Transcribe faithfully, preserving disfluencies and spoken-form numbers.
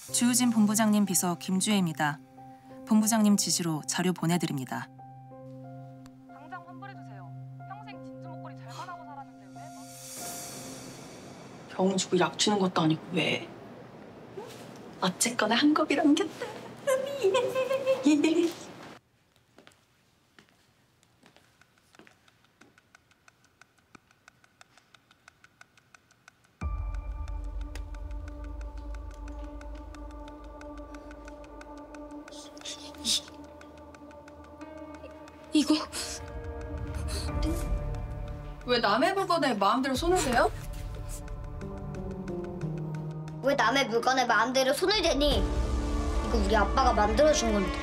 주우진 본부장님 비서 김주혜입니다. 본부장님 지시로 자료 보내드립니다. 당장 환불해주세요. 평생 진주 목걸이 잘 만하고 살았는데 왜 막... 병 주고 약 주는 것도 아니고 왜? 어쨌거나 한 겁이 남겼다. 이거 왜 남의 물건에 마음대로 손을 대요? 왜 남의 물건에 마음대로 손을 대니? 이거 우리 아빠가 만들어준 건데.